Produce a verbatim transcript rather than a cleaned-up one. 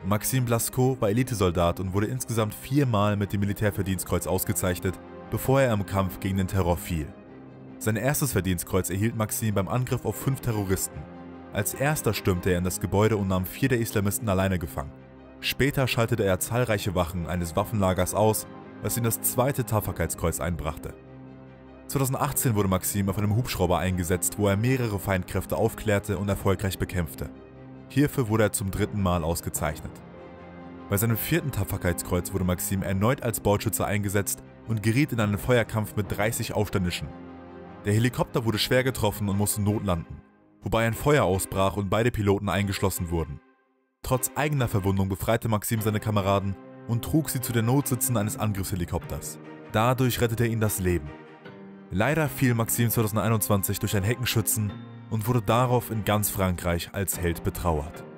Maxime Blasco war Elitesoldat und wurde insgesamt viermal mit dem Militärverdienstkreuz ausgezeichnet, bevor er im Kampf gegen den Terror fiel. Sein erstes Verdienstkreuz erhielt Maxime beim Angriff auf fünf Terroristen. Als erster stürmte er in das Gebäude und nahm vier der Islamisten alleine gefangen. Später schaltete er zahlreiche Wachen eines Waffenlagers aus, was ihm das zweite Tapferkeitskreuz einbrachte. zweitausendachtzehn wurde Maxime auf einem Hubschrauber eingesetzt, wo er mehrere Feindkräfte aufklärte und erfolgreich bekämpfte. Hierfür wurde er zum dritten Mal ausgezeichnet. Bei seinem vierten Tapferkeitskreuz wurde Maxime erneut als Bordschütze eingesetzt und geriet in einen Feuerkampf mit dreißig Aufständischen. Der Helikopter wurde schwer getroffen und musste notlanden, wobei ein Feuer ausbrach und beide Piloten eingeschlossen wurden. Trotz eigener Verwundung befreite Maxime seine Kameraden und trug sie zu den Notsitzen eines Angriffshelikopters. Dadurch rettete er ihnen das Leben. Leider fiel Maxime zweitausendeinundzwanzig durch einen Heckenschützen und wurde darauf in ganz Frankreich als Held betrauert.